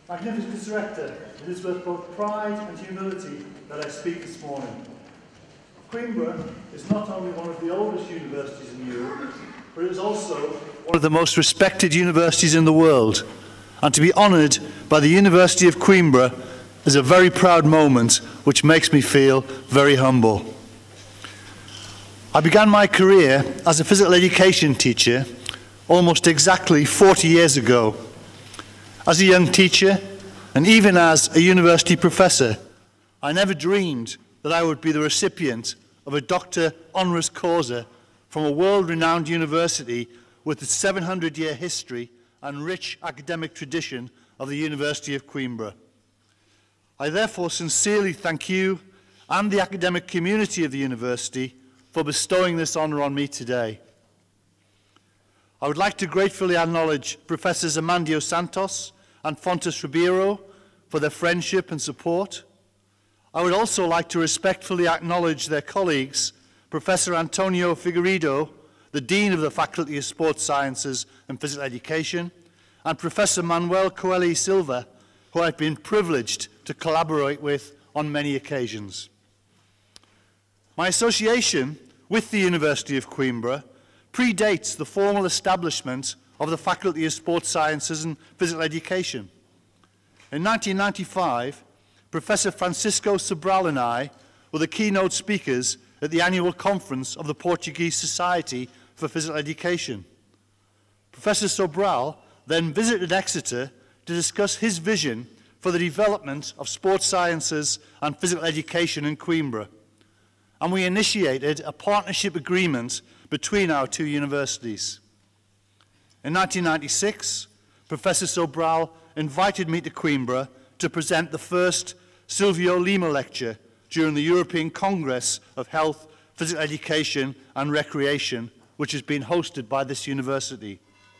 Magnificent Director, it is with both pride and humility that I speak this morning. Coimbra is not only one of the oldest universities in Europe, but it is also one of the most respected universities in the world. And to be honoured by the University of Coimbra is a very proud moment, which makes me feel very humble. I began my career as a physical education teacher almost exactly 40 years ago. As a young teacher, and even as a university professor, I never dreamed that I would be the recipient of a Doctor Honoris Causa from a world-renowned university with its 700-year history and rich academic tradition of the University of Coimbra. I therefore sincerely thank you and the academic community of the university for bestowing this honour on me today. I would like to gratefully acknowledge Professors Amandio Santos and Fontes Ribeiro for their friendship and support. I would also like to respectfully acknowledge their colleagues, Professor Antonio Figueiredo, the Dean of the Faculty of Sports Sciences and Physical Education, and Professor Manuel Coelho Silva, who I've been privileged to collaborate with on many occasions. My association with the University of Coimbra predates the formal establishment of the Faculty of Sports Sciences and Physical Education. In 1995, Professor Francisco Sobral and I were the keynote speakers at the annual conference of the Portuguese Society for Physical Education. Professor Sobral then visited Exeter to discuss his vision for the development of sports sciences and physical education in Coimbra, and we initiated a partnership agreement between our two universities. In 1996, Professor Sobral invited me to Coimbra to present the first Silvio Lima lecture during the European Congress of Health, Physical Education and Recreation, which has been hosted by this university.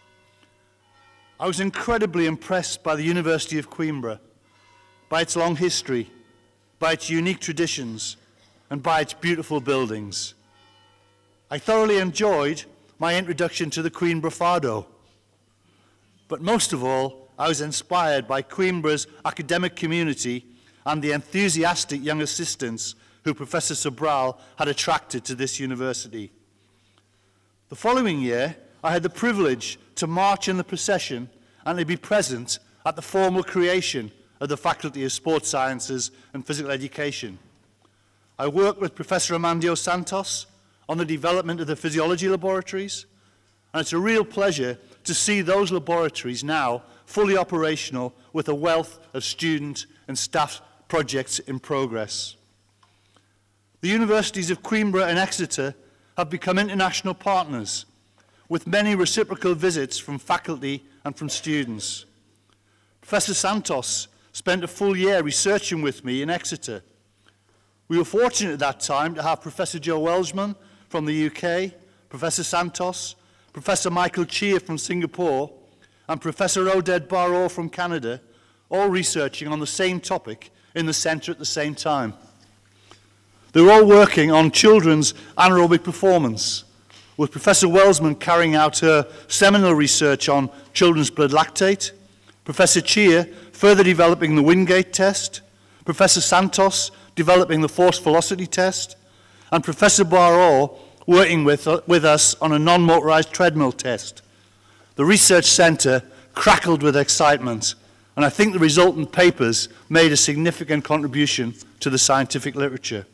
I was incredibly impressed by the University of Coimbra, by its long history, by its unique traditions, and by its beautiful buildings. I thoroughly enjoyed my introduction to the Coimbra Fado. But most of all, I was inspired by Coimbra's academic community and the enthusiastic young assistants who Professor Sobral had attracted to this university. The following year, I had the privilege to march in the procession and to be present at the formal creation of the Faculty of Sports Sciences and Physical Education. I worked with Professor Amandio Santos on the development of the physiology laboratories, and it's a real pleasure to see those laboratories now fully operational with a wealth of student and staff projects in progress. The universities of Coimbra and Exeter have become international partners, with many reciprocal visits from faculty and from students. Professor Santos spent a full year researching with me in Exeter. We were fortunate at that time to have Professor Joe Welsman from the UK, Professor Santos, Professor Michael Chia from Singapore, and Professor Oded Barrow from Canada, all researching on the same topic in the centre at the same time. They were all working on children's anaerobic performance, with Professor Welsman carrying out her seminal research on children's blood lactate, Professor Chia further developing the Wingate test, Professor Santos developing the force velocity test, and Professor Barrow working with us on a non-motorized treadmill test. The research centre crackled with excitement, and I think the resultant papers made a significant contribution to the scientific literature.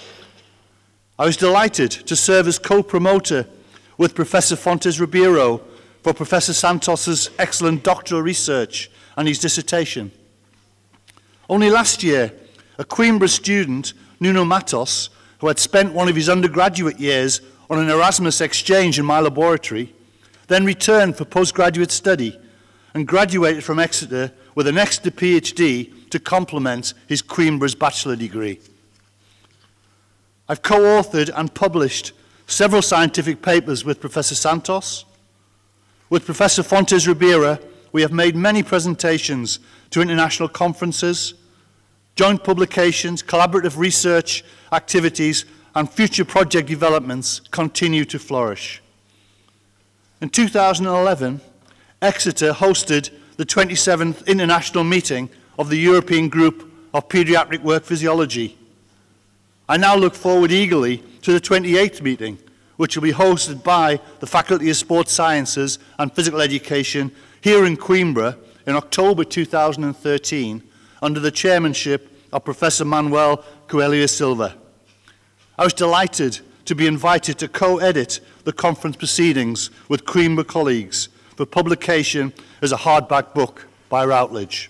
I was delighted to serve as co-promoter with Professor Fontes Ribeiro for Professor Santos's excellent doctoral research and his dissertation. Only last year, a Coimbra student, Nuno Matos, who had spent one of his undergraduate years on an Erasmus exchange in my laboratory, then returned for postgraduate study and graduated from Exeter with an extra PhD to complement his Coimbra's bachelor degree. I've co-authored and published several scientific papers with Professor Santos. With Professor Fontes Ribeiro, we have made many presentations to international conferences, joint publications, collaborative research activities, and future project developments continue to flourish. In 2011, Exeter hosted the 27th International Meeting of the European Group of Paediatric Work Physiology. I now look forward eagerly to the 28th meeting, which will be hosted by the Faculty of Sports Sciences and Physical Education here in Coimbra in October 2013, under the chairmanship of Professor Manuel Coelho Silva. I was delighted to be invited to co-edit the conference proceedings with Coimbra colleagues for publication as a hardback book by Routledge.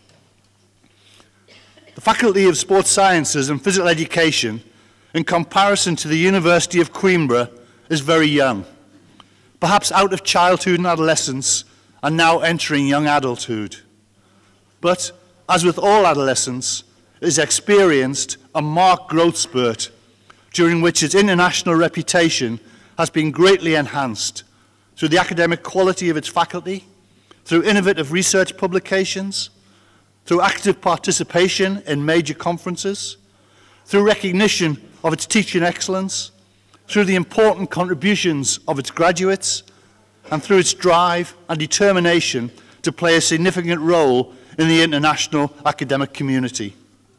The Faculty of Sports Sciences and Physical Education, in comparison to the University of Coimbra, is very young, perhaps out of childhood and adolescence and now entering young adulthood. But, as with all adolescence, it has experienced a marked growth spurt during which its international reputation has been greatly enhanced through the academic quality of its faculty, through innovative research publications, through active participation in major conferences, through recognition of its teaching excellence, through the important contributions of its graduates, and through its drive and determination to play a significant role in the international academic community.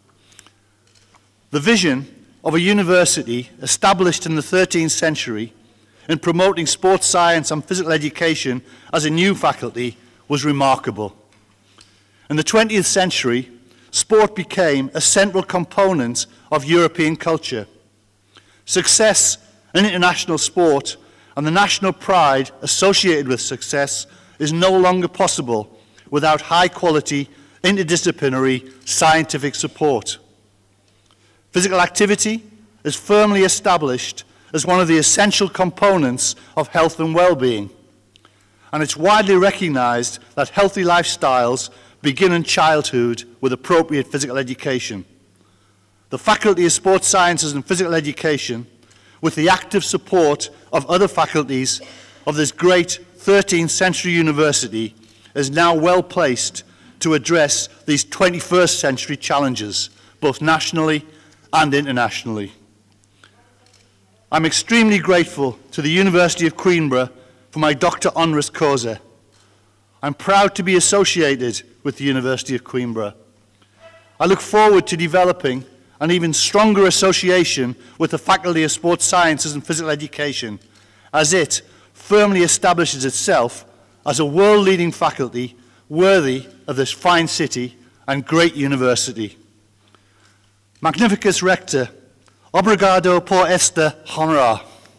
The vision of a university established in the 13th century in promoting sports science and physical education as a new faculty was remarkable. In the 20th century, sport became a central component of European culture. Success in international sport and the national pride associated with success is no longer possible without high-quality, interdisciplinary scientific support. Physical activity is firmly established as one of the essential components of health and well-being, and it's widely recognized that healthy lifestyles begin in childhood with appropriate physical education. The Faculty of Sports Sciences and Physical Education, with the active support of other faculties of this great 13th century university, is now well placed to address these 21st century challenges, both nationally and internationally. I'm extremely grateful to the University of Coimbra for my Doctor Honoris Causa. I'm proud to be associated with the University of Coimbra. I look forward to developing an even stronger association with the Faculty of Sports Sciences and Physical Education as it firmly establishes itself as a world-leading faculty worthy of this fine city and great university. Magnificus Rector, obrigado por esta honra.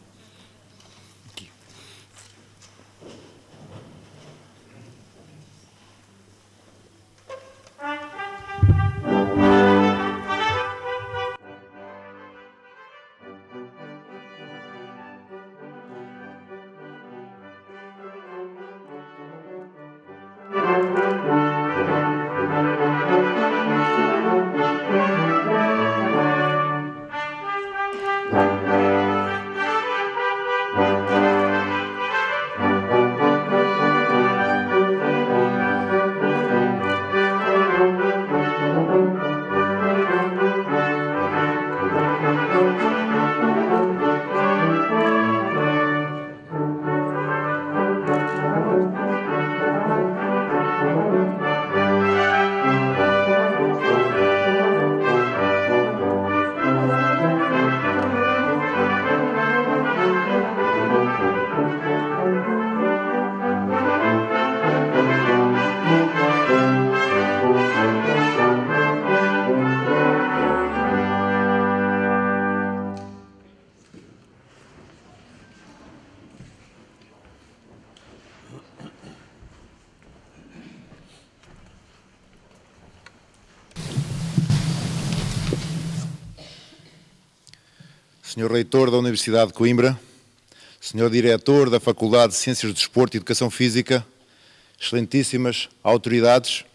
Senhor Reitor da Universidade de Coimbra, Senhor Diretor da Faculdade de Ciências do Desporto e Educação Física, excelentíssimas autoridades,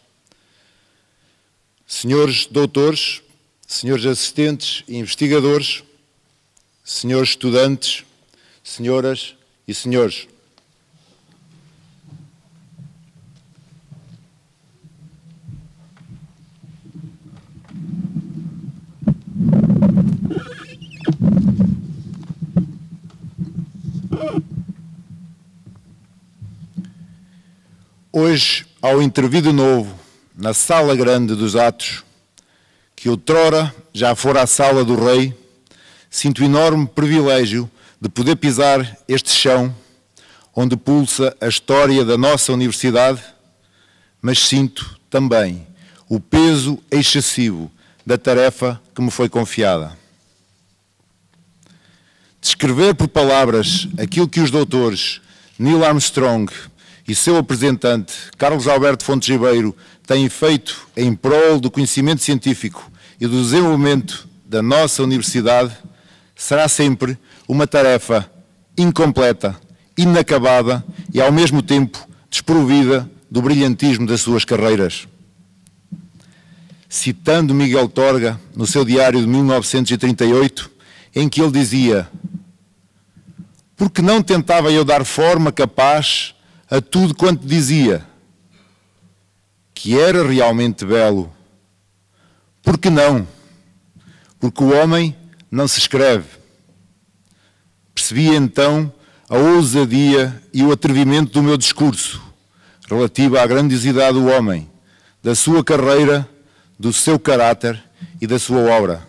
senhores doutores, senhores assistentes e investigadores, senhores estudantes, senhoras e senhores. Hoje ao intervir de novo na sala grande dos atos, que outrora já fora a sala do rei, sinto o enorme privilégio de poder pisar este chão onde pulsa a história da nossa universidade, mas sinto também o peso excessivo da tarefa que me foi confiada. Descrever por palavras aquilo que os doutores Neil Armstrong e seu representante Carlos Alberto Fontes Ribeiro têm feito em prol do conhecimento científico e do desenvolvimento da nossa universidade será sempre uma tarefa incompleta, inacabada e, ao mesmo tempo, desprovida do brilhantismo das suas carreiras. Citando Miguel Torga, no seu diário de 1938, em que ele dizia: "Porque não tentava eu dar forma capaz a tudo quanto dizia, que era realmente belo? Porque não? Porque o homem não se escreve." Percebi então a ousadia e o atrevimento do meu discurso, relativo à grandiosidade do homem, da sua carreira, do seu caráter e da sua obra.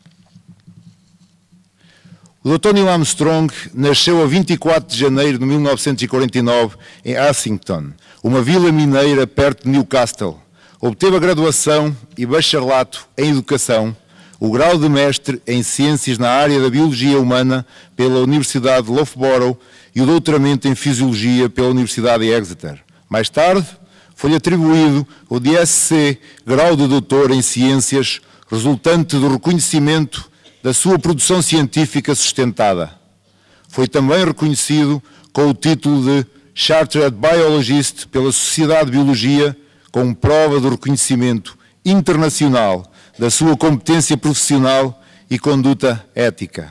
O Dr. Neil Armstrong nasceu a 24 de janeiro de 1949 em Assington, uma vila mineira perto de Newcastle. Obteve a graduação e bacharelato em Educação, o grau de mestre em Ciências na área da Biologia Humana pela Universidade de Loughborough e o doutoramento em Fisiologia pela Universidade de Exeter. Mais tarde, foi-lhe atribuído o DSc, grau de doutor em Ciências, resultante do reconhecimento da sua produção científica sustentada. Foi também reconhecido com o título de Chartered Biologist pela Sociedade de Biologia, com prova do reconhecimento internacional da sua competência profissional e conduta ética.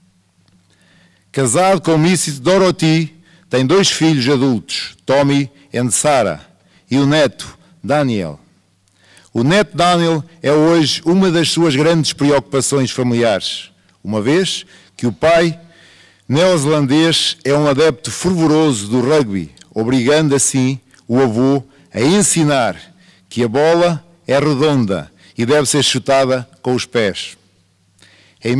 Casado com Mrs. Dorothy, tem 2 filhos adultos, Tommy e Sarah, e o neto, Daniel. O neto Daniel é hoje uma das suas grandes preocupações familiares, uma vez que o pai neozelandês é um adepto fervoroso do rugby, obrigando assim o avô a ensinar que a bola é redonda e deve ser chutada com os pés. Em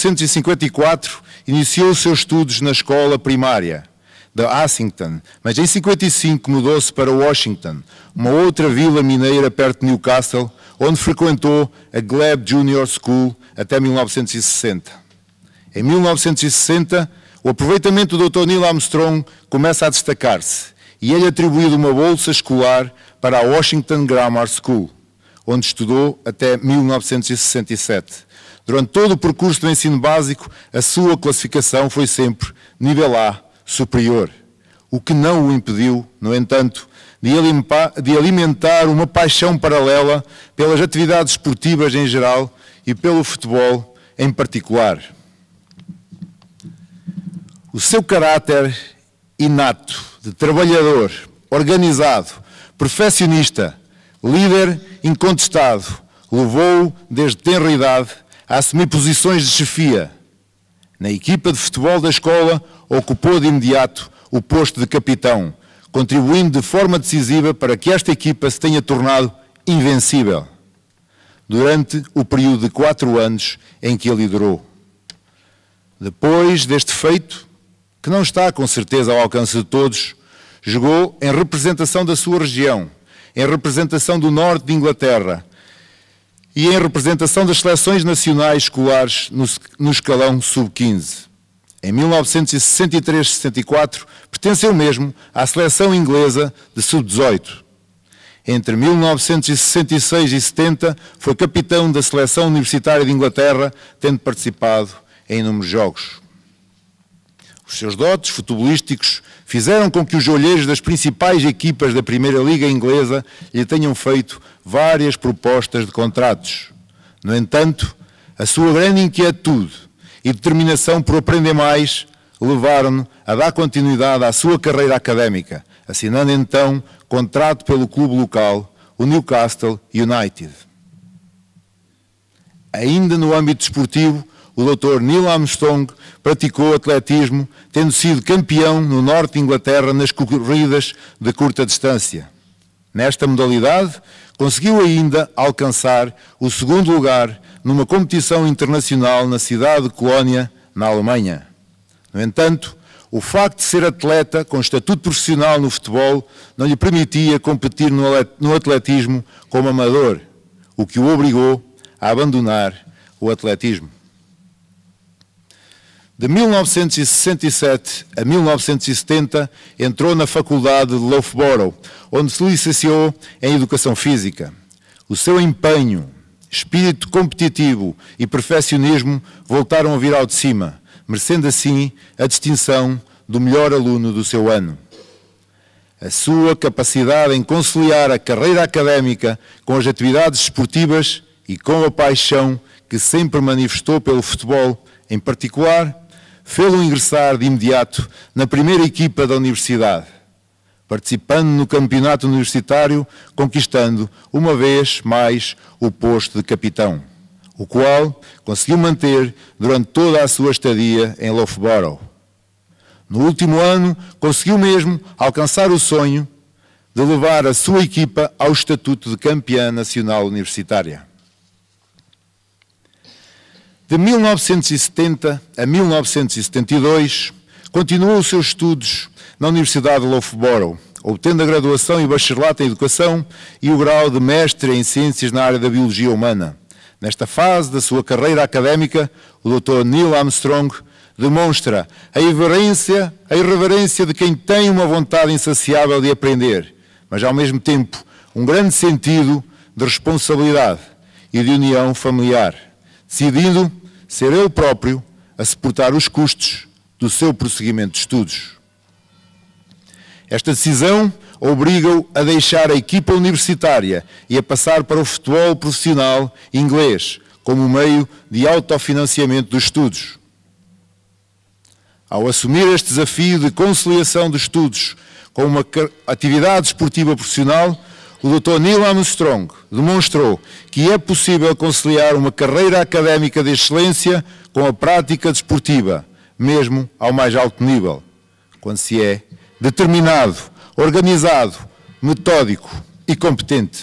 1954, iniciou os seus estudos na escola primária de Assington, mas em 55 mudou-se para Washington, uma outra vila mineira perto de Newcastle, onde frequentou a Glebe Junior School até 1960. Em 1960, o aproveitamento do Dr. Neil Armstrong começa a destacar-se e é-lhe atribuído uma bolsa escolar para a Washington Grammar School, onde estudou até 1967. Durante todo o percurso do ensino básico, a sua classificação foi sempre nível A superior, o que não o impediu, no entanto, de alimentar uma paixão paralela pelas atividades esportivas em geral e pelo futebol em particular. O seu caráter inato de trabalhador, organizado, perfeccionista, líder incontestado, levou-o desde tenra idade a assumir posições de chefia. Na equipa de futebol da escola, ocupou de imediato o posto de capitão, contribuindo de forma decisiva para que esta equipa se tenha tornado invencível, durante o período de 4 anos em que a liderou. Depois deste feito, que não está com certeza ao alcance de todos, jogou em representação da sua região, em representação do norte de Inglaterra e em representação das seleções nacionais escolares no escalão sub-15. Em 1963-64, pertenceu mesmo à seleção inglesa de sub-18. Entre 1966 e 70, foi capitão da seleção universitária de Inglaterra, tendo participado em inúmeros jogos. Os seus dotes futebolísticos fizeram com que os olheiros das principais equipas da Primeira Liga Inglesa lhe tenham feito várias propostas de contratos. No entanto, a sua grande inquietude e determinação por aprender mais levaram-no a dar continuidade à sua carreira académica, assinando então contrato pelo clube local, o Newcastle United. Ainda no âmbito desportivo, o Dr. Neil Armstrong praticou atletismo, tendo sido campeão no norte de Inglaterra nas corridas de curta distância. Nesta modalidade, conseguiu ainda alcançar o segundo lugar numa competição internacional na cidade de Colónia, na Alemanha. No entanto, o facto de ser atleta com estatuto profissional no futebol não lhe permitia competir no atletismo como amador, o que o obrigou a abandonar o atletismo. De 1967 a 1970, entrou na Faculdade de Loughborough, onde se licenciou em Educação Física. O seu empenho, espírito competitivo e perfeccionismo voltaram a vir ao de cima, merecendo assim a distinção do melhor aluno do seu ano. A sua capacidade em conciliar a carreira académica com as atividades esportivas e com a paixão que sempre manifestou pelo futebol, em particular, fê-lo ingressar de imediato na primeira equipa da universidade, participando no campeonato universitário, conquistando uma vez mais o posto de capitão, o qual conseguiu manter durante toda a sua estadia em Loughborough. No último ano, conseguiu mesmo alcançar o sonho de levar a sua equipa ao estatuto de campeã nacional universitária. De 1970 a 1972, continuou os seus estudos na Universidade de Loughborough, obtendo a graduação e bacharelato em Educação e o grau de mestre em Ciências na área da Biologia Humana. Nesta fase da sua carreira académica, o Dr. Neil Armstrong demonstra a irreverência de quem tem uma vontade insaciável de aprender, mas ao mesmo tempo um grande sentido de responsabilidade e de união familiar, decidindo ser ele próprio a suportar os custos do seu prosseguimento de estudos. Esta decisão obriga-o a deixar a equipa universitária e a passar para o futebol profissional inglês, como meio de autofinanciamento dos estudos. Ao assumir este desafio de conciliação dos estudos com uma atividade esportiva profissional, o Dr. Neil Armstrong demonstrou que é possível conciliar uma carreira académica de excelência com a prática desportiva, mesmo ao mais alto nível, quando se é determinado, organizado, metódico e competente.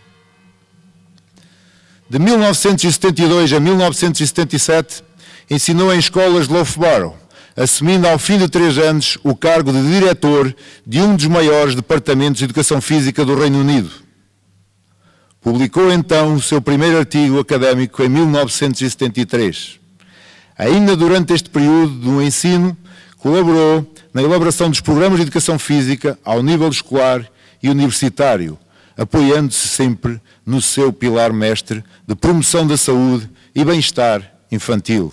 De 1972 a 1977, ensinou em escolas de Loughborough, assumindo ao fim de 3 anos o cargo de diretor de um dos maiores departamentos de Educação Física do Reino Unido. Publicou então o seu primeiro artigo académico em 1973. Ainda durante este período do ensino, colaborou na elaboração dos programas de Educação Física ao nível escolar e universitário, apoiando-se sempre no seu pilar mestre de promoção da saúde e bem-estar infantil.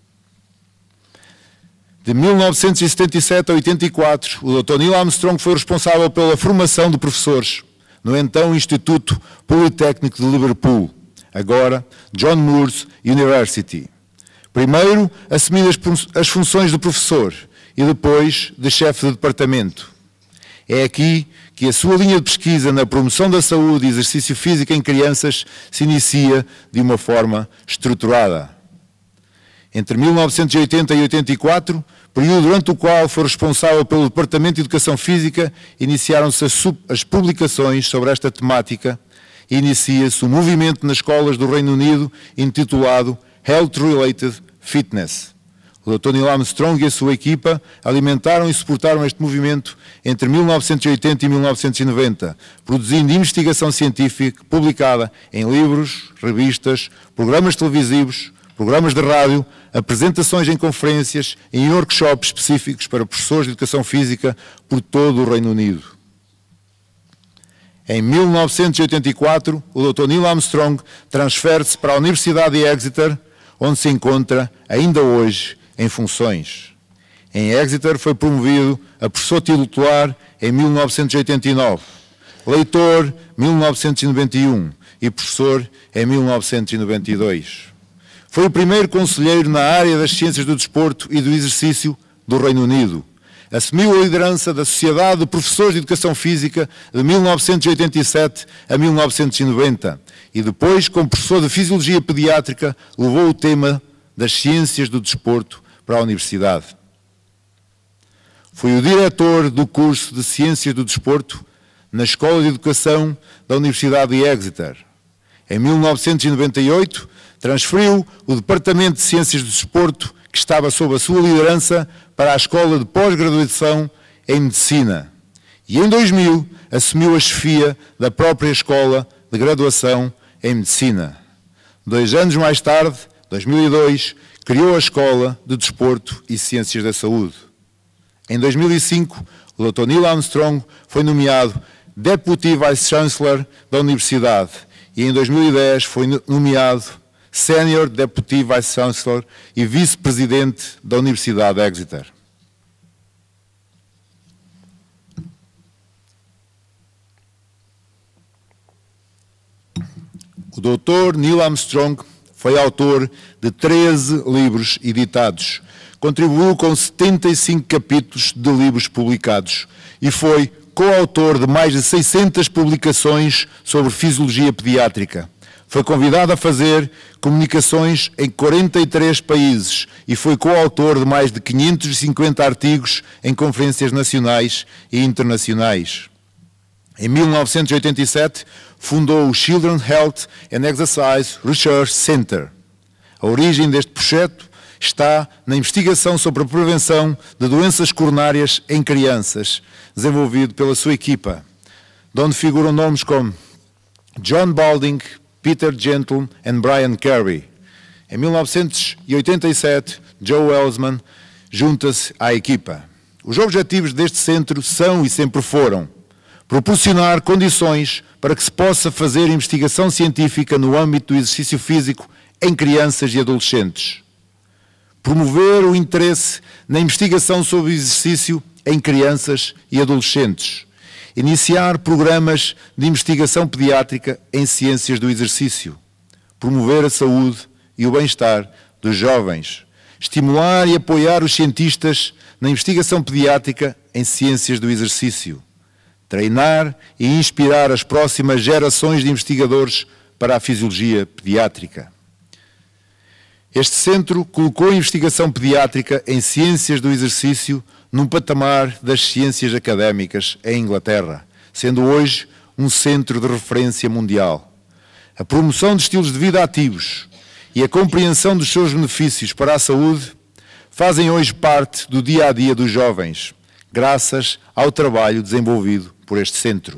De 1977 a 84, o Dr. Neil Armstrong foi responsável pela formação de professores no então Instituto Politécnico de Liverpool, agora John Moores University. Primeiro, assumindo as funções de professor e depois de chefe de departamento. É aqui que a sua linha de pesquisa na promoção da saúde e exercício físico em crianças se inicia de uma forma estruturada. Entre 1980 e 84, período durante o qual foi responsável pelo Departamento de Educação Física, iniciaram-se as publicações sobre esta temática e inicia-se um movimento nas escolas do Reino Unido intitulado Health Related Fitness. O Dr. Neil Armstrong e a sua equipa alimentaram e suportaram este movimento entre 1980 e 1990, produzindo investigação científica publicada em livros, revistas, programas televisivos, programas de rádio, apresentações em conferências e em workshops específicos para professores de Educação Física por todo o Reino Unido. Em 1984, o Dr. Neil Armstrong transfere-se para a Universidade de Exeter, onde se encontra ainda hoje em funções. Em Exeter foi promovido a professor titular em 1989, leitor 1991 e professor em 1992. Foi o primeiro conselheiro na área das ciências do desporto e do exercício do Reino Unido. Assumiu a liderança da Sociedade de Professores de Educação Física de 1987 a 1990 e depois, como professor de Fisiologia Pediátrica, levou o tema das ciências do desporto para a Universidade. Foi o diretor do curso de Ciências do Desporto na Escola de Educação da Universidade de Exeter. Em 1998, transferiu o Departamento de Ciências do Desporto, que estava sob a sua liderança, para a Escola de Pós-Graduação em Medicina. E em 2000, assumiu a chefia da própria Escola de Graduação em Medicina. 2 anos mais tarde, 2002, criou a Escola de Desporto e Ciências da Saúde. Em 2005, o Dr. Neil Armstrong foi nomeado Deputy Vice-Chancellor da Universidade e em 2010 foi nomeado Senior Deputy Vice-Chancellor e Vice-Presidente da Universidade de Exeter. O Dr. Neil Armstrong foi autor de 13 livros editados, contribuiu com 75 capítulos de livros publicados e foi coautor de mais de 600 publicações sobre fisiologia pediátrica. Foi convidado a fazer comunicações em 43 países e foi coautor de mais de 550 artigos em conferências nacionais e internacionais. Em 1987, fundou o Children's Health and Exercise Research Center. A origem deste projeto está na investigação sobre a prevenção de doenças coronárias em crianças, desenvolvido pela sua equipa, de onde figuram nomes como John Balding, Peter Gentle e Brian Carey. Em 1987, Joe Welsman junta-se à equipa. Os objetivos deste centro são e sempre foram proporcionar condições para que se possa fazer investigação científica no âmbito do exercício físico em crianças e adolescentes. Promover o interesse na investigação sobre o exercício em crianças e adolescentes. Iniciar programas de investigação pediátrica em ciências do exercício. Promover a saúde e o bem-estar dos jovens. Estimular e apoiar os cientistas na investigação pediátrica em ciências do exercício. Treinar e inspirar as próximas gerações de investigadores para a fisiologia pediátrica. Este centro colocou a investigação pediátrica em ciências do exercício num patamar das ciências académicas em Inglaterra, sendo hoje um centro de referência mundial. A promoção de estilos de vida ativos e a compreensão dos seus benefícios para a saúde fazem hoje parte do dia-a-dia dos jovens, graças ao trabalho desenvolvido por este centro.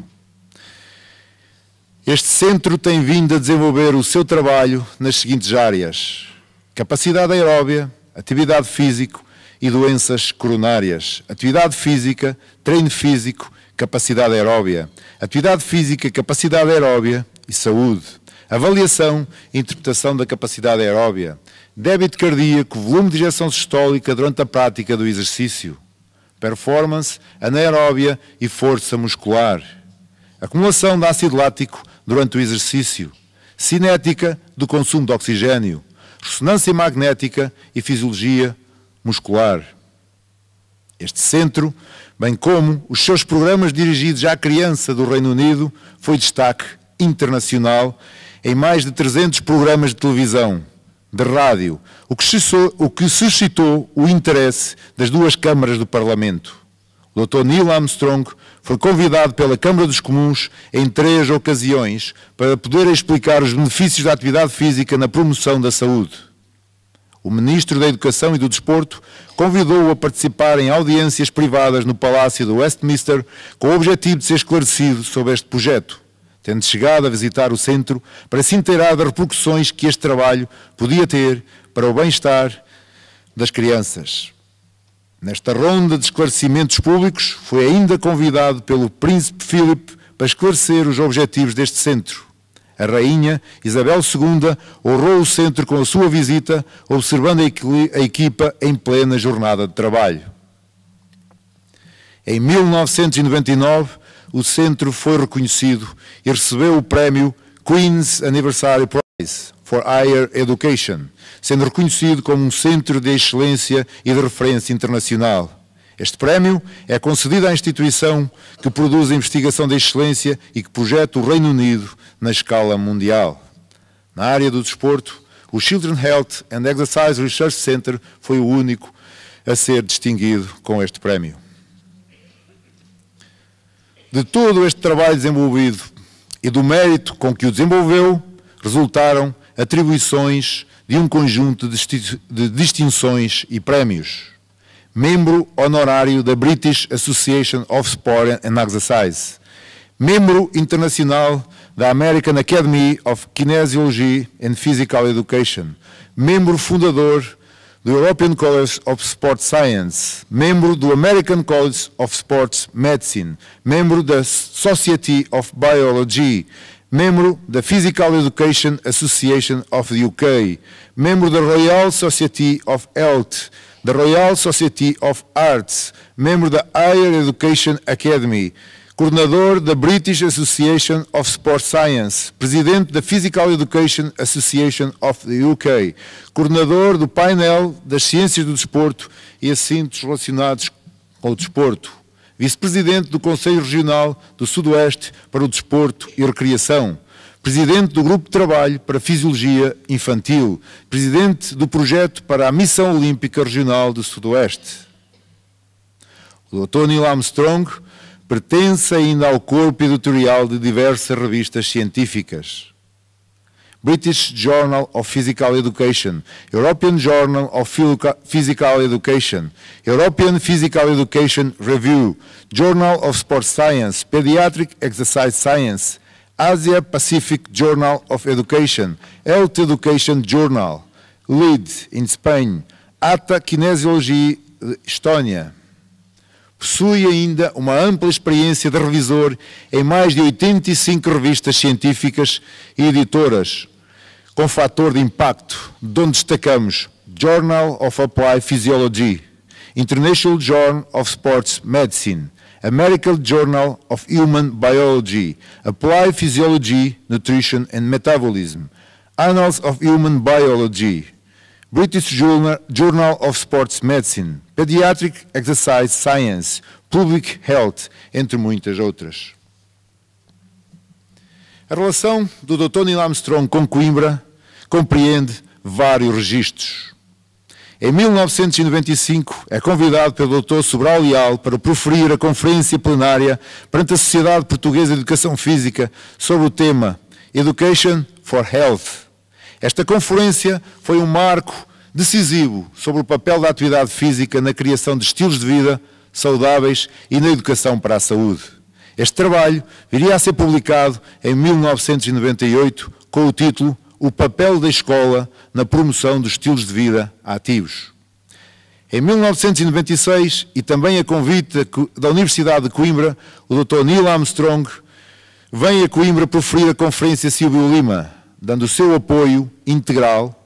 Este centro tem vindo a desenvolver o seu trabalho nas seguintes áreas: capacidade aeróbia, atividade física e doenças coronárias. Atividade física, treino físico, capacidade aeróbia. Atividade física, capacidade aeróbia e saúde. Avaliação e interpretação da capacidade aeróbia. Débito cardíaco, volume de injeção sistólica durante a prática do exercício. Performance anaeróbia e força muscular. Acumulação de ácido lático durante o exercício. Cinética do consumo de oxigênio. Ressonância magnética e fisiologia muscular. Este centro, bem como os seus programas dirigidos à criança do Reino Unido, foi destaque internacional em mais de 300 programas de televisão, de rádio, o que suscitou o interesse das duas câmaras do Parlamento. O Dr. Neil Armstrong foi convidado pela Câmara dos Comuns em 3 ocasiões para poder explicar os benefícios da atividade física na promoção da saúde. O Ministro da Educação e do Desporto convidou-o a participar em audiências privadas no Palácio de Westminster com o objetivo de ser esclarecido sobre este projeto, tendo chegado a visitar o centro para se inteirar das repercussões que este trabalho podia ter para o bem-estar das crianças. Nesta ronda de esclarecimentos públicos, foi ainda convidado pelo Príncipe Philip para esclarecer os objetivos deste centro. A Rainha Isabel II honrou o centro com a sua visita, observando a equipa em plena jornada de trabalho. Em 1999, o centro foi reconhecido e recebeu o prémio Queen's Anniversary Prize for Higher Education, sendo reconhecido como um centro de excelência e de referência internacional. Este prémio é concedido à instituição que produz a investigação de excelência e que projeta o Reino Unido na escala mundial. Na área do desporto, o Children's Health and Exercise Research Center foi o único a ser distinguido com este prémio. De todo este trabalho desenvolvido e do mérito com que o desenvolveu, resultaram atribuições de um conjunto de distinções e prémios. Membro honorário da British Association of Sport and Exercise. Membro internacional da American Academy of Kinesiology and Physical Education. Membro fundador do European College of Sport Science, membro do American College of Sports Medicine, membro da Society of Biology, membro da Physical Education Association of the UK, membro da Royal Society of Health, da Royal Society of Arts, membro da Higher Education Academy, coordenador da British Association of Sport Science, presidente da Physical Education Association of the UK, coordenador do painel das ciências do desporto e assuntos relacionados com o desporto, vice-presidente do Conselho Regional do Sudoeste para o Desporto e Recreação, presidente do Grupo de Trabalho para a Fisiologia Infantil, presidente do projeto para a Missão Olímpica Regional do Sudoeste. O Dr. Neil Armstrong pertence ainda ao corpo editorial de diversas revistas científicas. British Journal of Physical Education, European Journal of Physical Education, European Physical Education Review, Journal of Sport Science, Pediatric Exercise Science, Asia Pacific Journal of Education, Health Education Journal, LEAD in Spain, ATA Kinesiology Estónia. Possui ainda uma ampla experiência de revisor em mais de 85 revistas científicas e editoras, com fator de impacto, de onde destacamos Journal of Applied Physiology, International Journal of Sports Medicine, American Journal of Human Biology, Applied Physiology, Nutrition and Metabolism, Annals of Human Biology, British Journal of Sports Medicine, Pediatric Exercise Science, Public Health, entre muitas outras. A relação do Dr. Neil Armstrong com Coimbra compreende vários registros. Em 1995, é convidado pelo Dr. Sobral Leal para proferir a conferência plenária perante a Sociedade Portuguesa de Educação Física sobre o tema Education for Health. Esta conferência foi um marco decisivo sobre o papel da atividade física na criação de estilos de vida saudáveis e na educação para a saúde. Este trabalho viria a ser publicado em 1998 com o título O papel da escola na promoção dos estilos de vida ativos. Em 1996, e também a convite da Universidade de Coimbra, o Dr. Neil Armstrong vem a Coimbra proferir a Conferência Silvio Lima, dando o seu apoio integral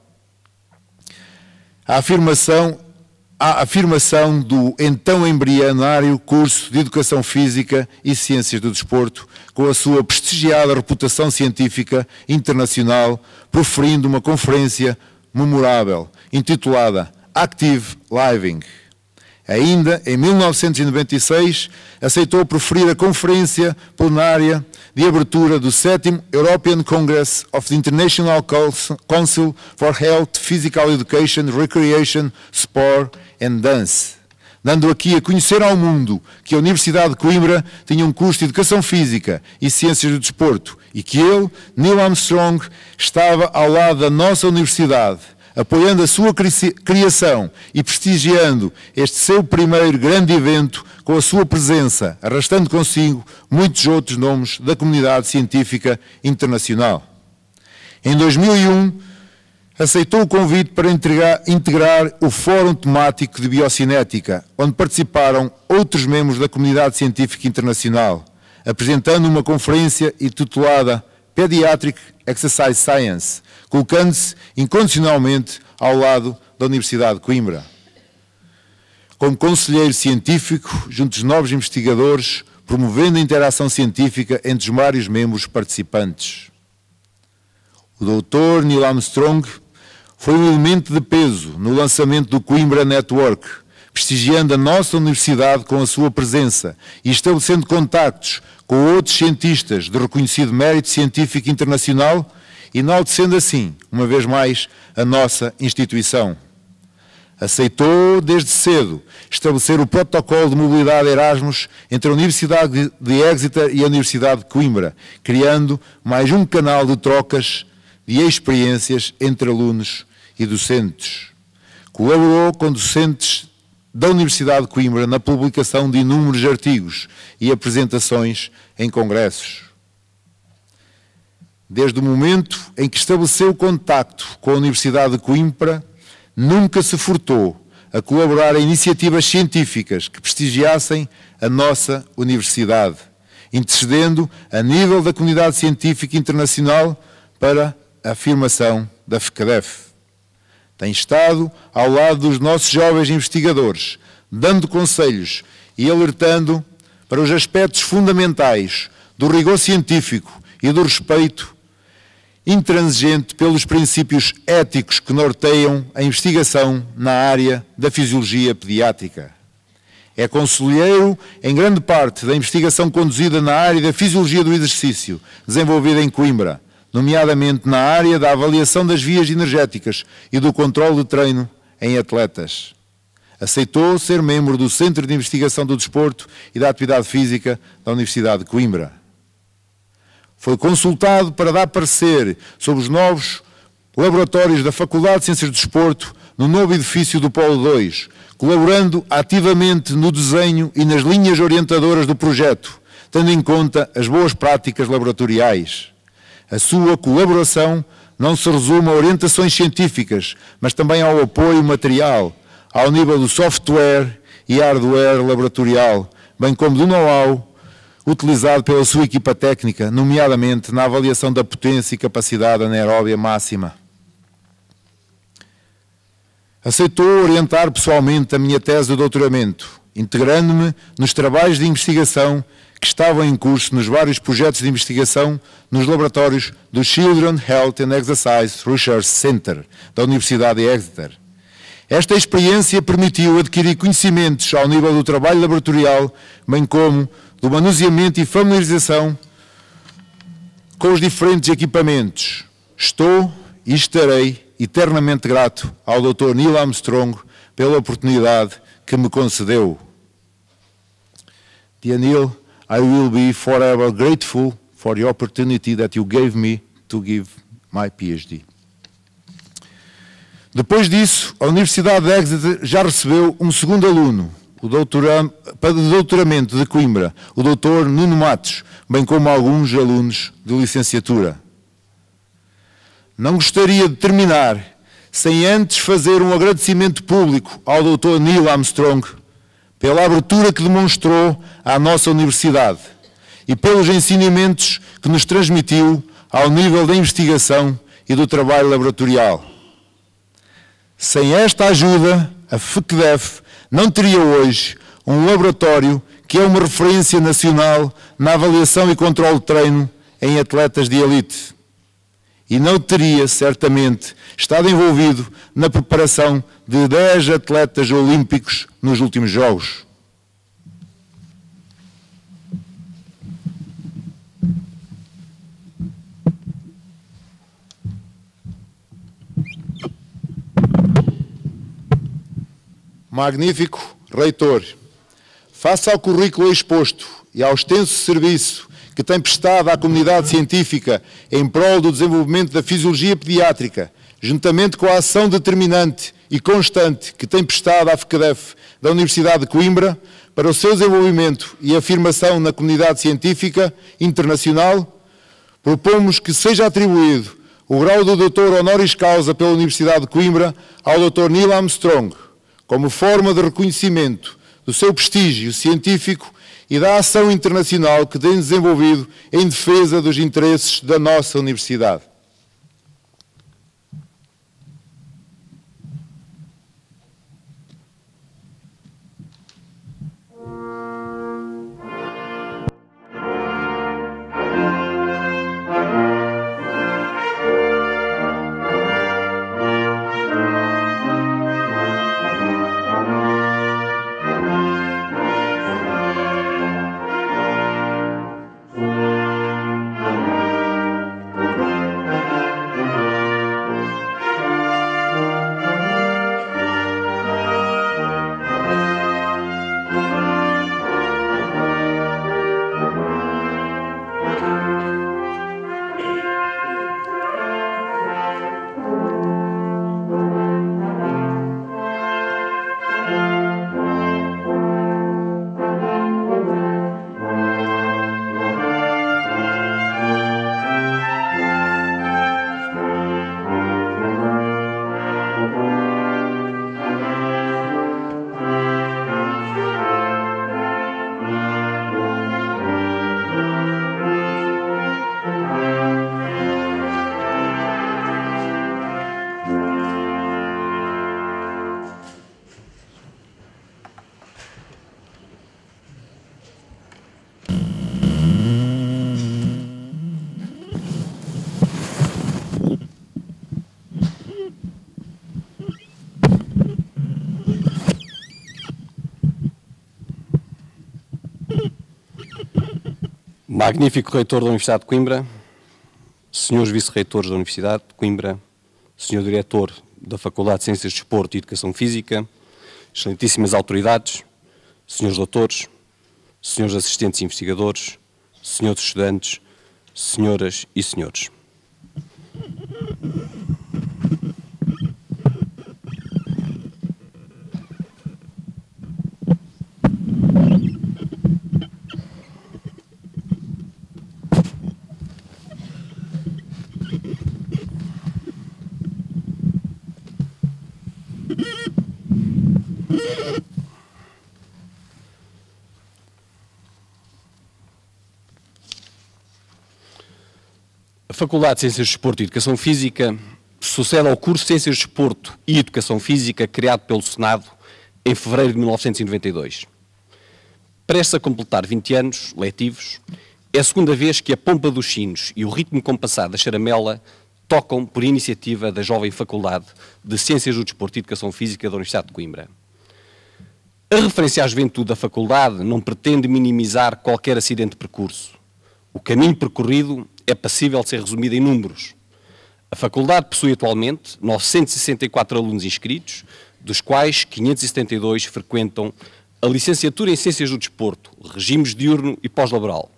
à afirmação do então embrionário curso de Educação Física e Ciências do Desporto, com a sua prestigiada reputação científica internacional, proferindo uma conferência memorável, intitulada Active Living. Ainda em 1996, aceitou proferir a conferência plenária de abertura do 7º European Congress of the International Council for Health, Physical Education, Recreation, Sport and Dance, dando aqui a conhecer ao mundo que a Universidade de Coimbra tinha um curso de Educação Física e Ciências do Desporto e que ele, Neil Armstrong, estava ao lado da nossa universidade, apoiando a sua criação e prestigiando este seu primeiro grande evento com a sua presença, arrastando consigo muitos outros nomes da comunidade científica internacional. Em 2001, aceitou o convite para integrar o Fórum Temático de Biocinética, onde participaram outros membros da comunidade científica internacional, apresentando uma conferência intitulada Pediatric Exercise Science, colocando-se incondicionalmente ao lado da Universidade de Coimbra. Como conselheiro científico, junto dos novos investigadores, promovendo a interação científica entre os vários membros participantes. O Dr. Neil Armstrong foi um elemento de peso no lançamento do Coimbra Network, prestigiando a nossa universidade com a sua presença e estabelecendo contactos com outros cientistas de reconhecido mérito científico internacional, enaltecendo assim, uma vez mais, a nossa instituição. Aceitou, desde cedo, estabelecer o protocolo de mobilidade Erasmus entre a Universidade de Exeter e a Universidade de Coimbra, criando mais um canal de trocas de experiências entre alunos e docentes. Colaborou com docentes da Universidade de Coimbra na publicação de inúmeros artigos e apresentações em congressos. Desde o momento em que estabeleceu contacto com a Universidade de Coimbra, nunca se furtou a colaborar em iniciativas científicas que prestigiassem a nossa universidade, intercedendo a nível da comunidade científica internacional para a afirmação da FCDEF. Tem estado ao lado dos nossos jovens investigadores, dando conselhos e alertando para os aspectos fundamentais do rigor científico e do respeito intransigente pelos princípios éticos que norteiam a investigação na área da fisiologia pediátrica. É conselheiro em grande parte da investigação conduzida na área da fisiologia do exercício, desenvolvida em Coimbra, nomeadamente na área da avaliação das vias energéticas e do controle de treino em atletas. Aceitou ser membro do Centro de Investigação do Desporto e da Atividade Física da Universidade de Coimbra. Foi consultado para dar parecer sobre os novos laboratórios da Faculdade de Ciências do Desporto no novo edifício do Polo 2, colaborando ativamente no desenho e nas linhas orientadoras do projeto, tendo em conta as boas práticas laboratoriais. A sua colaboração não se resume a orientações científicas, mas também ao apoio material, ao nível do software e hardware laboratorial, bem como do know-how utilizado pela sua equipa técnica, nomeadamente na avaliação da potência e capacidade anaeróbia máxima. Aceitou orientar pessoalmente a minha tese de doutoramento, integrando-me nos trabalhos de investigação que estavam em curso nos vários projetos de investigação nos laboratórios do Children Health and Exercise Research Center da Universidade de Exeter. Esta experiência permitiu adquirir conhecimentos ao nível do trabalho laboratorial, bem como do manuseamento e familiarização com os diferentes equipamentos. Estou e estarei eternamente grato ao Dr. Neil Armstrong pela oportunidade que me concedeu. Dear Neil, I will be forever grateful for the opportunity that you gave me to give my PhD. Depois disso, a Universidade de Exeter já recebeu um segundo aluno, para o doutoramento de Coimbra, o Dr. Nuno Matos, bem como alguns alunos de licenciatura. Não gostaria de terminar sem antes fazer um agradecimento público ao Dr. Neil Armstrong pela abertura que demonstrou à nossa universidade e pelos ensinamentos que nos transmitiu ao nível da investigação e do trabalho laboratorial. Sem esta ajuda, a FCDEF não teria hoje um laboratório que é uma referência nacional na avaliação e controle de treino em atletas de elite. E não teria, certamente, estado envolvido na preparação de 10 atletas olímpicos nos últimos Jogos. Magnífico reitor, face ao currículo exposto e ao extenso serviço que tem prestado à comunidade científica em prol do desenvolvimento da fisiologia pediátrica, juntamente com a ação determinante e constante que tem prestado à FCDEF da Universidade de Coimbra para o seu desenvolvimento e afirmação na comunidade científica internacional, propomos que seja atribuído o grau de doutor honoris causa pela Universidade de Coimbra ao Dr. Neil Armstrong, como forma de reconhecimento do seu prestígio científico e da ação internacional que tem desenvolvido em defesa dos interesses da nossa universidade. Magnífico reitor da Universidade de Coimbra, senhores vice-reitores da Universidade de Coimbra, senhor diretor da Faculdade de Ciências de Desporto e Educação Física, excelentíssimas autoridades, senhores doutores, senhores assistentes e investigadores, senhores estudantes, senhoras e senhores. A Faculdade de Ciências de Desporto e Educação Física sucede ao curso de Ciências de Desporto e Educação Física criado pelo Senado em fevereiro de 1992. Prestes a completar 20 anos letivos, é a segunda vez que a pompa dos sinos e o ritmo compassado da charamela tocam por iniciativa da jovem Faculdade de Ciências do Desporto e Educação Física da Universidade de Coimbra. A referência à juventude da Faculdade não pretende minimizar qualquer acidente de percurso. O caminho percorrido é passível de ser resumido em números. A Faculdade possui atualmente 964 alunos inscritos, dos quais 572 frequentam a licenciatura em Ciências do Desporto, regimes diurno e pós-laboral.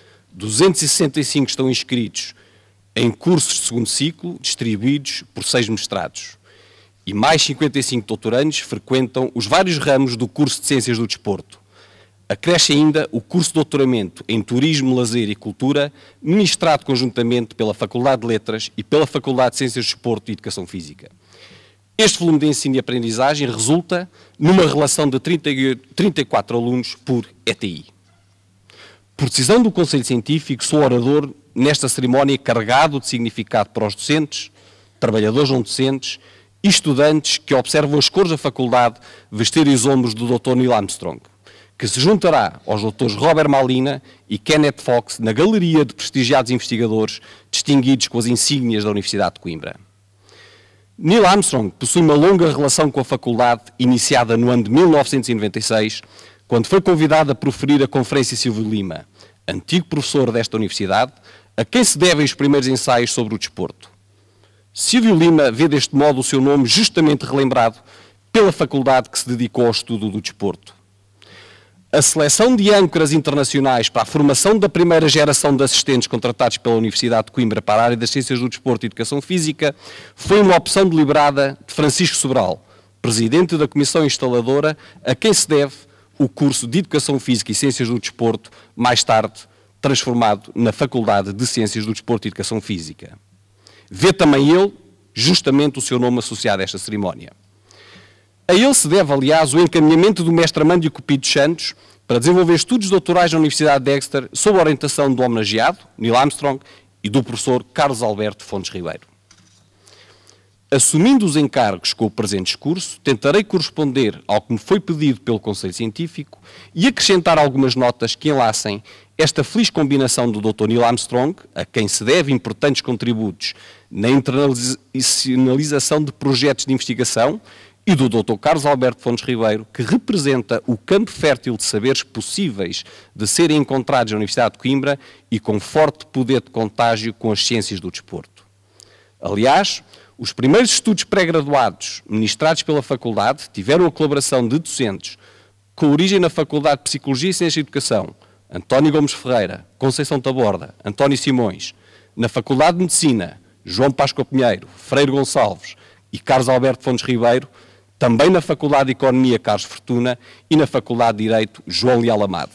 265 estão inscritos em cursos de segundo ciclo, distribuídos por 6 mestrados. E mais 55 doutorandos frequentam os vários ramos do curso de Ciências do Desporto. Acresce ainda o curso de doutoramento em Turismo, Lazer e Cultura, ministrado conjuntamente pela Faculdade de Letras e pela Faculdade de Ciências de Desporto e Educação Física. Este volume de ensino e aprendizagem resulta numa relação de 34 alunos por ETI. Por decisão do Conselho Científico, sou orador nesta cerimónia carregado de significado para os docentes, trabalhadores não docentes e estudantes que observam as cores da faculdade vestir os ombros do Dr. Neil Armstrong, que se juntará aos doutores Robert Malina e Kenneth Fox na galeria de prestigiados investigadores distinguidos com as insígnias da Universidade de Coimbra. Neil Armstrong possui uma longa relação com a faculdade, iniciada no ano de 1996, quando foi convidado a proferir a Conferência Silvio Lima, antigo professor desta universidade, a quem se devem os primeiros ensaios sobre o desporto. Silvio Lima vê deste modo o seu nome justamente relembrado pela faculdade que se dedicou ao estudo do desporto. A seleção de âncoras internacionais para a formação da primeira geração de assistentes contratados pela Universidade de Coimbra para a área das Ciências do Desporto e Educação Física foi uma opção deliberada de Francisco Sobral, presidente da Comissão Instaladora, a quem se deve o curso de Educação Física e Ciências do Desporto, mais tarde transformado na Faculdade de Ciências do Desporto e Educação Física. Vê também ele, justamente, o seu nome associado a esta cerimónia. A ele se deve, aliás, o encaminhamento do mestre Amândio Cupido Santos para desenvolver estudos doutorais na Universidade de Exeter sob a orientação do homenageado, Neil Armstrong, e do professor Carlos Alberto Fontes Ribeiro. Assumindo os encargos com o presente discurso, tentarei corresponder ao que me foi pedido pelo Conselho Científico e acrescentar algumas notas que enlacem esta feliz combinação do Dr. Neil Armstrong, a quem se deve importantes contributos na internacionalização de projetos de investigação, e do Dr. Carlos Alberto Fontes Ribeiro, que representa o campo fértil de saberes possíveis de serem encontrados na Universidade de Coimbra e com forte poder de contágio com as ciências do desporto. Aliás, os primeiros estudos pré-graduados ministrados pela Faculdade tiveram a colaboração de docentes com origem na Faculdade de Psicologia e Ciência de Educação, António Gomes Ferreira, Conceição Taborda, António Simões, na Faculdade de Medicina, João Páscoa Pinheiro, Freire Gonçalves e Carlos Alberto Fontes Ribeiro, também na Faculdade de Economia, Carlos Fortuna, e na Faculdade de Direito, João Leal Amado.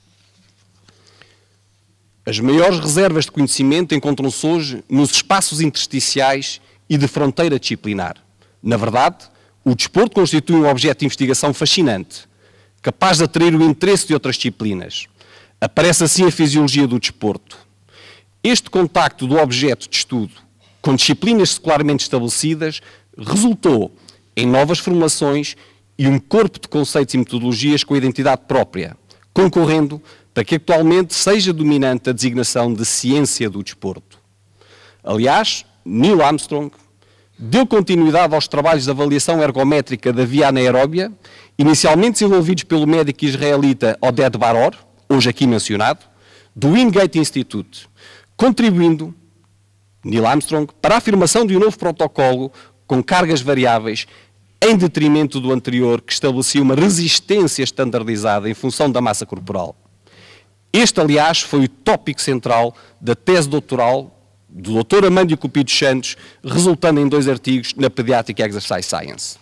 As maiores reservas de conhecimento encontram-se hoje nos espaços intersticiais e de fronteira disciplinar. Na verdade, o desporto constitui um objeto de investigação fascinante, capaz de atrair o interesse de outras disciplinas. Aparece assim a fisiologia do desporto. Este contacto do objeto de estudo com disciplinas secularmente estabelecidas resultou em novas formulações e um corpo de conceitos e metodologias com identidade própria, concorrendo para que atualmente seja dominante a designação de ciência do desporto. Aliás, Neil Armstrong deu continuidade aos trabalhos de avaliação ergométrica da via anaeróbia, inicialmente desenvolvidos pelo médico israelita Oded Baror, hoje aqui mencionado, do Wingate Institute, contribuindo, Neil Armstrong, para a afirmação de um novo protocolo com cargas variáveis em detrimento do anterior, que estabelecia uma resistência estandardizada em função da massa corporal. Este, aliás, foi o tópico central da tese doutoral do Dr. Amândio Cupido Santos, resultando em 2 artigos na Pediatric Exercise Science.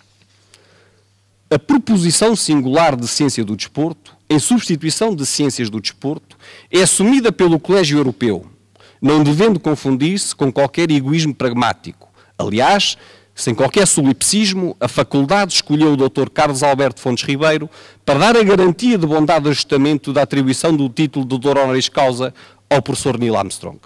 A proposição singular de ciência do desporto, em substituição de ciências do desporto, é assumida pelo Colégio Europeu, não devendo confundir-se com qualquer egoísmo pragmático. Aliás, sem qualquer solipsismo, a faculdade escolheu o Dr. Carlos Alberto Fontes Ribeiro para dar a garantia de bondade de ajustamento da atribuição do título de Doutor Honoris Causa ao professor Neil Armstrong.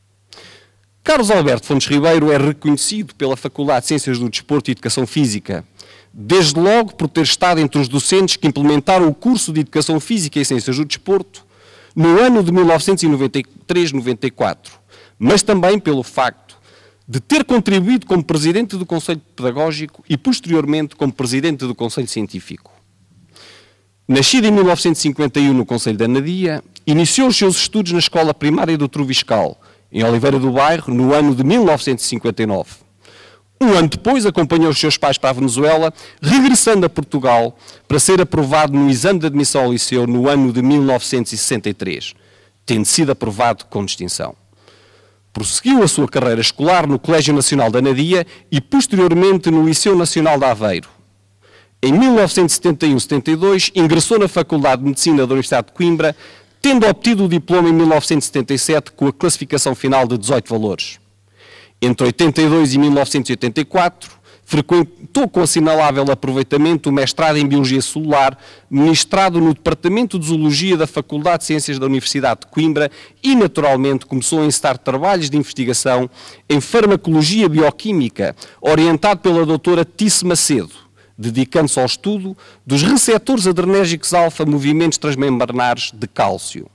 Carlos Alberto Fontes Ribeiro é reconhecido pela Faculdade de Ciências do Desporto e Educação Física, desde logo por ter estado entre os docentes que implementaram o curso de Educação Física e Ciências do Desporto no ano de 1993-94, mas também pelo facto de ter contribuído como Presidente do Conselho Pedagógico e, posteriormente, como Presidente do Conselho Científico. Nascido em 1951 no Conselho da Anadia, iniciou os seus estudos na Escola Primária do Troviscal, em Oliveira do Bairro, no ano de 1959. Um ano depois, acompanhou os seus pais para a Venezuela, regressando a Portugal para ser aprovado no exame de admissão ao liceu no ano de 1963, tendo sido aprovado com distinção. Prosseguiu a sua carreira escolar no Colégio Nacional da Anadia e, posteriormente, no Liceu Nacional de Aveiro. Em 1971-72, ingressou na Faculdade de Medicina da Universidade de Coimbra, tendo obtido o diploma em 1977 com a classificação final de 18 valores. Entre 82 e 1984, frequentou com assinalável aproveitamento o mestrado em Biologia Celular, ministrado no Departamento de Zoologia da Faculdade de Ciências da Universidade de Coimbra e, naturalmente, começou a encetar trabalhos de investigação em farmacologia bioquímica, orientado pela doutora Tice Macedo, dedicando-se ao estudo dos receptores adrenérgicos alfa movimentos transmembranários de cálcio.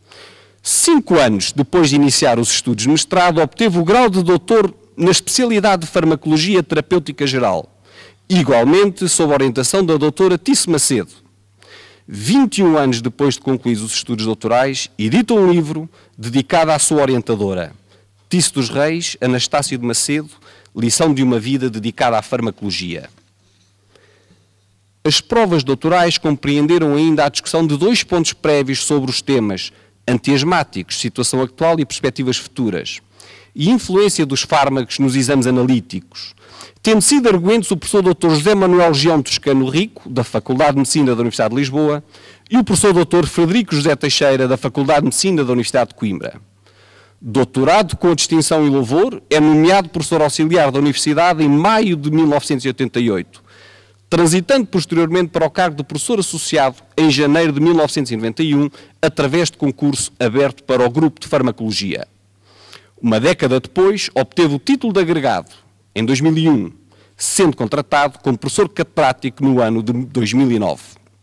5 anos depois de iniciar os estudos de mestrado, obteve o grau de doutor na especialidade de Farmacologia Terapêutica Geral, igualmente sob a orientação da doutora Tice Macedo. 21 anos depois de concluir os estudos doutorais, edita um livro dedicado à sua orientadora, Tice dos Reis, Anastácio de Macedo, Lição de uma Vida dedicada à Farmacologia. As provas doutorais compreenderam ainda a discussão de 2 pontos prévios sobre os temas antiasmáticos, situação atual e perspectivas futuras, e influência dos fármacos nos exames analíticos, tendo sido arguentes o professor Dr. José Manuel Gião Toscano Rico, da Faculdade de Medicina da Universidade de Lisboa, e o professor Dr. Frederico José Teixeira, da Faculdade de Medicina da Universidade de Coimbra. Doutorado com a distinção e louvor, é nomeado professor auxiliar da Universidade em maio de 1988, transitando posteriormente para o cargo de professor associado em janeiro de 1991, através de concurso aberto para o grupo de farmacologia. Uma década depois, obteve o título de agregado, em 2001, sendo contratado como professor catedrático no ano de 2009.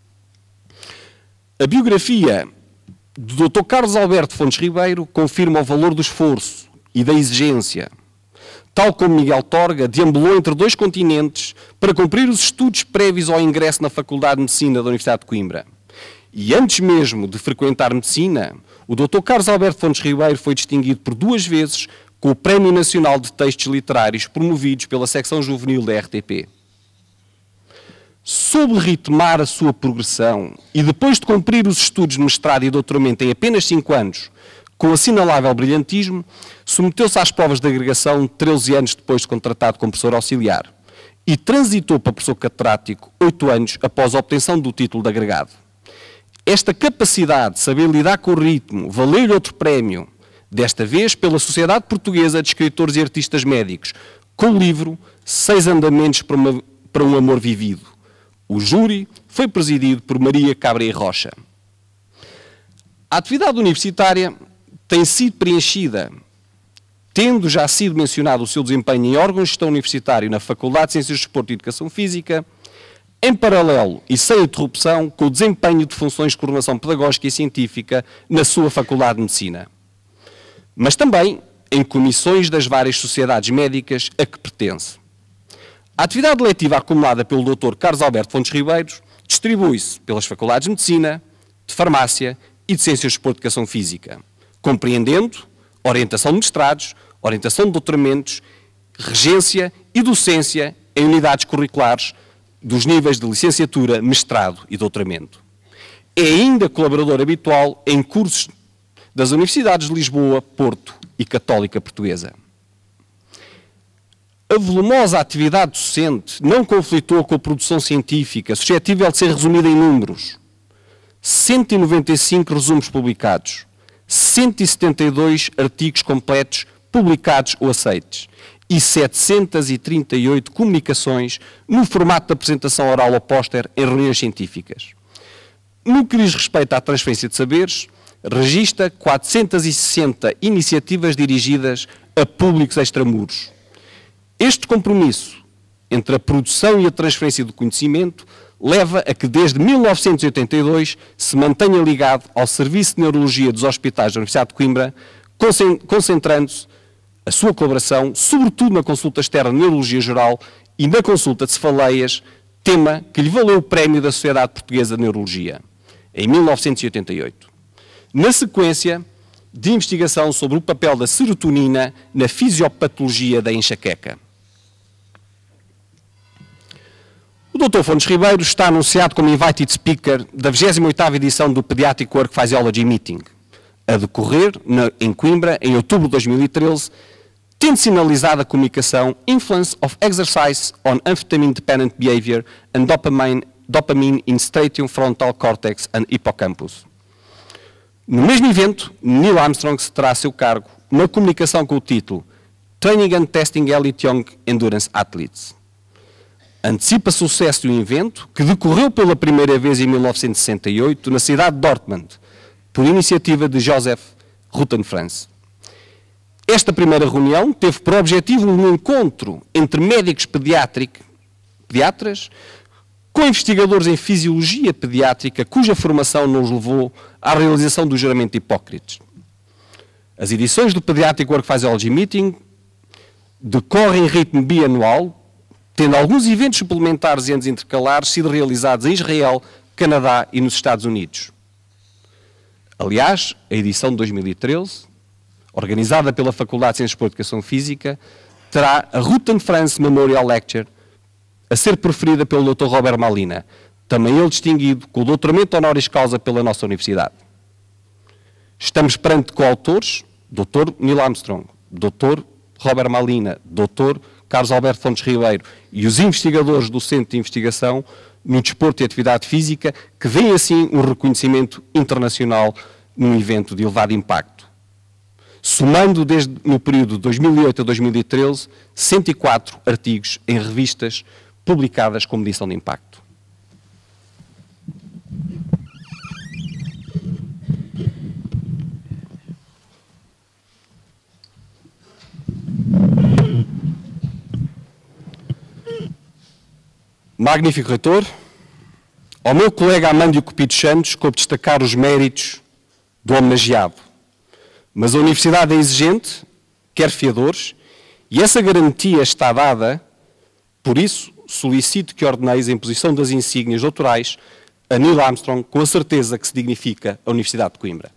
A biografia do Dr. Carlos Alberto Fontes Ribeiro confirma o valor do esforço e da exigência. Tal como Miguel Torga, deambulou entre 2 continentes para cumprir os estudos prévios ao ingresso na Faculdade de Medicina da Universidade de Coimbra. E antes mesmo de frequentar medicina, o Dr. Carlos Alberto Fontes Ribeiro foi distinguido por 2 vezes com o Prémio Nacional de Textos Literários promovidos pela secção juvenil da RTP. Soube ritmar a sua progressão e, depois de cumprir os estudos de mestrado e doutoramento em apenas 5 anos, com assinalável brilhantismo, submeteu-se às provas de agregação 13 anos depois de contratado como professor auxiliar e transitou para professor catedrático 8 anos após a obtenção do título de agregado. Esta capacidade de saber lidar com o ritmo valeu-lhe outro prémio, desta vez pela Sociedade Portuguesa de Escritores e Artistas Médicos, com o livro 6 Andamentos para um Amor Vivido. O júri foi presidido por Maria Cabreira Rocha. A atividade universitária tem sido preenchida, tendo já sido mencionado o seu desempenho em órgãos de gestão universitário na Faculdade de Ciências do Desporto e Educação Física, em paralelo e sem interrupção com o desempenho de funções de coordenação pedagógica e científica na sua Faculdade de Medicina. Mas também em comissões das várias sociedades médicas a que pertence. A atividade letiva acumulada pelo Dr. Carlos Alberto Fontes Ribeiro distribui-se pelas Faculdades de Medicina, de Farmácia e de Ciências do Desporto e Educação Física. compreendendo orientação de mestrados, orientação de doutoramentos, regência e docência em unidades curriculares dos níveis de licenciatura, mestrado e doutoramento. É ainda colaborador habitual em cursos das Universidades de Lisboa, Porto e Católica Portuguesa. A volumosa atividade docente não conflitou com a produção científica, suscetível de ser resumida em números. 195 resumos publicados, 172 artigos completos publicados ou aceites e 738 comunicações no formato de apresentação oral ou póster em reuniões científicas. No que diz respeito à transferência de saberes, registra 460 iniciativas dirigidas a públicos extramuros. Este compromisso entre a produção e a transferência do conhecimento leva a que desde 1982 se mantenha ligado ao Serviço de Neurologia dos Hospitais da Universidade de Coimbra, concentrando-se a sua colaboração, sobretudo na consulta externa de Neurologia Geral e na consulta de cefaleias, tema que lhe valeu o Prémio da Sociedade Portuguesa de Neurologia, em 1988. Na sequência de investigação sobre o papel da serotonina na fisiopatologia da enxaqueca. O Dr. Fontes Ribeiro está anunciado como invited speaker da 28ª edição do Pediatric Work Physiology Meeting, a decorrer em Coimbra, em outubro de 2013, tendo sinalizado a comunicação Influence of Exercise on Amphetamine-Dependent Behavior and Dopamine in Striatum Frontal Cortex and Hippocampus. No mesmo evento, Neil Armstrong se terá a seu cargo uma comunicação com o título Training and Testing Elite Young Endurance Athletes. Antecipa-se o sucesso do evento, que decorreu pela primeira vez em 1968 na cidade de Dortmund, por iniciativa de Joseph Rutenfranz. Esta primeira reunião teve por objetivo um encontro entre médicos pediatras com investigadores em fisiologia pediátrica, cuja formação nos levou à realização do juramento de Hipócrates. As edições do Pediatric Work Physiology Meeting decorrem em ritmo bianual, tendo alguns eventos suplementares e anos intercalares sido realizados em Israel, Canadá e nos Estados Unidos. Aliás, a edição de 2013, organizada pela Faculdade de Ciências de Educação Física, terá a Rutenfranz Memorial Lecture a ser preferida pelo Dr. Robert Malina, também ele distinguido com o doutoramento honoris causa pela nossa universidade. Estamos perante coautores, Dr. Neil Armstrong, Dr. Robert Malina, Dr. Carlos Alberto Fontes Ribeiro e os investigadores do Centro de Investigação no Desporto e Atividade Física, que vêem assim um reconhecimento internacional num evento de elevado impacto. Somando desde no período de 2008 a 2013, 104 artigos em revistas publicadas com medição de impacto. Magnífico reitor, ao meu colega Amândio Cupido Santos, coube destacar os méritos do homenageado. Mas a Universidade é exigente, quer fiadores, e essa garantia está dada, por isso solicito que ordeneis a imposição das insígnias doutorais a Neil Armstrong com a certeza que se dignifica a Universidade de Coimbra.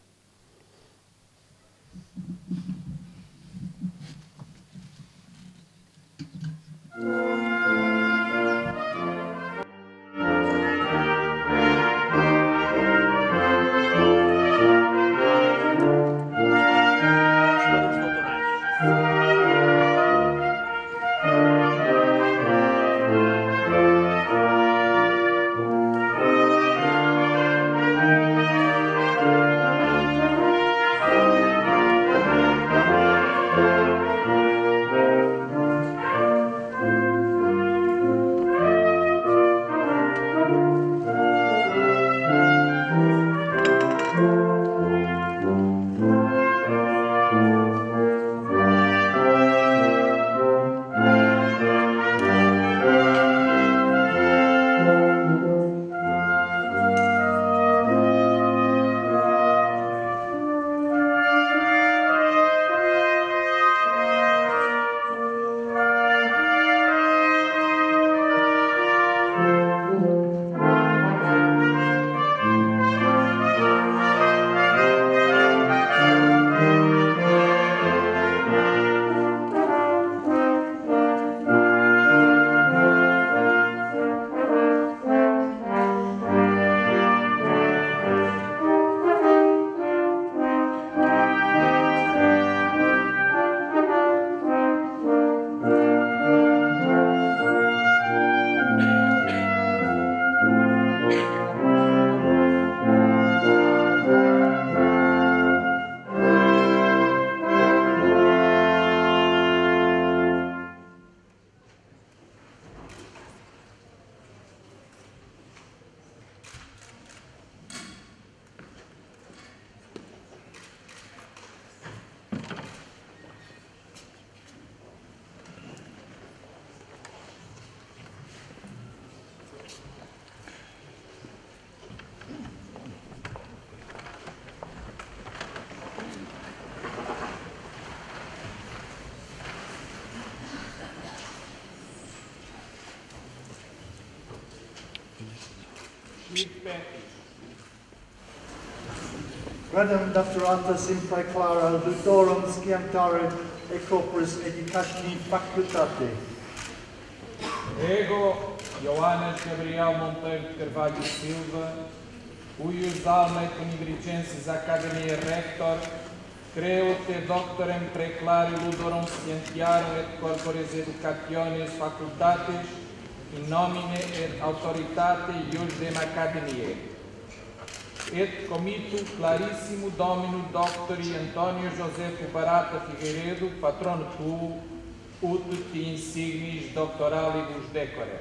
Radam doctoratus in praeclara doctorum scientiae e corporis educationi facultate. Ego, Ioannes Gabriel Monteiro de Carvalho Silva, huius alme conibricensis Academiae rector, creo te doctorem praeclari ludorum scientiarum et corporis educationis facultatis, in nomine et autoritate iusdem Academiae. Et comitu clarissimo Domino Doctori Antonio Josefo Barata Figueiredo, patrono tuo, ut ti insignis doctoralibus decore.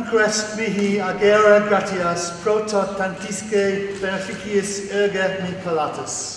Nunc mihi agera gratias pro tot tantisque beneficiis erga me collatus.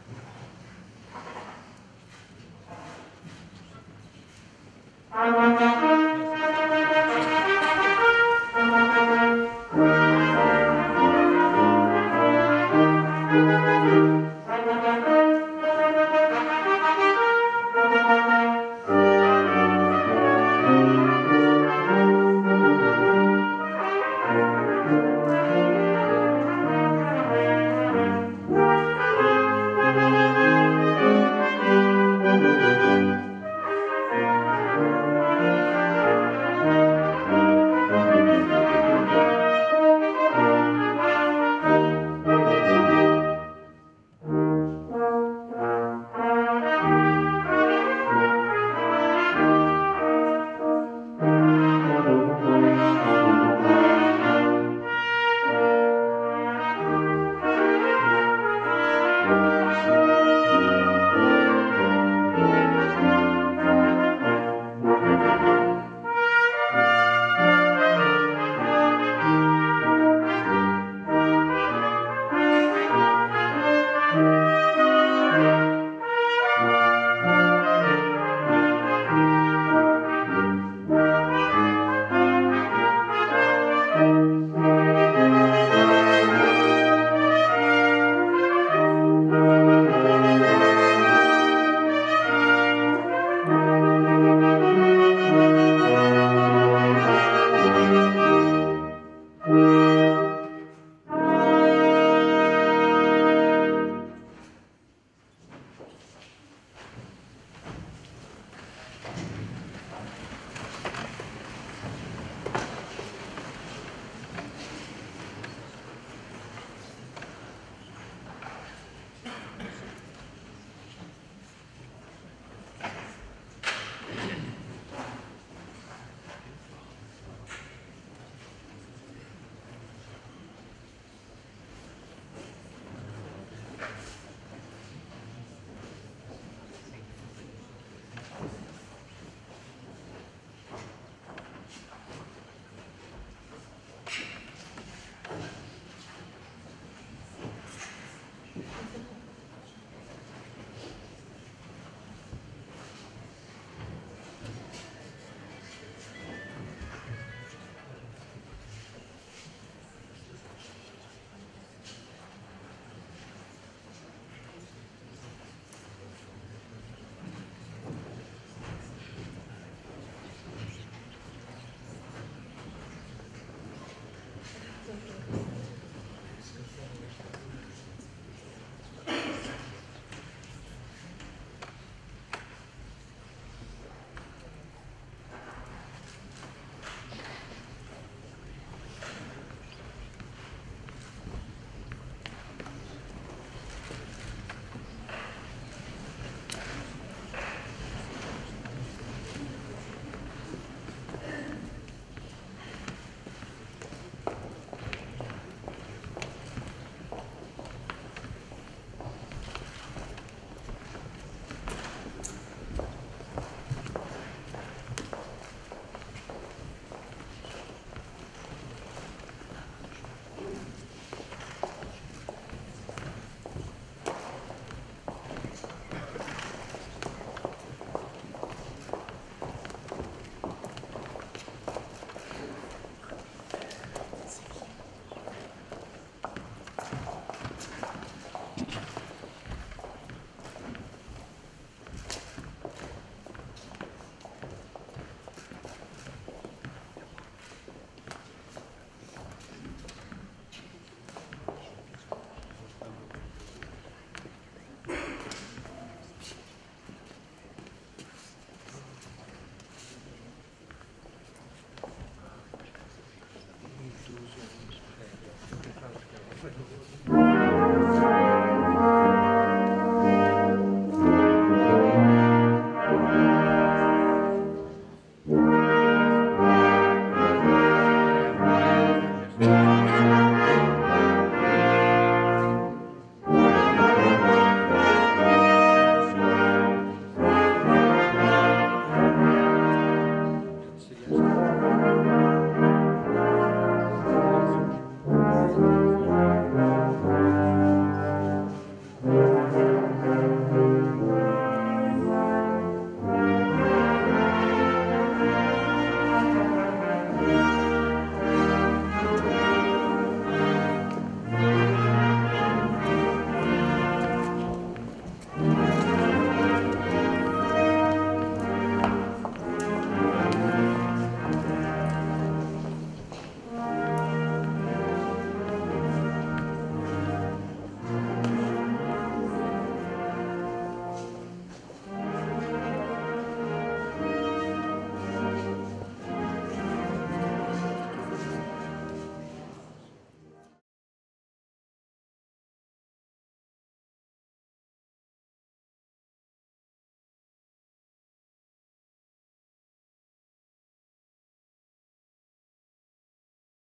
Thank you.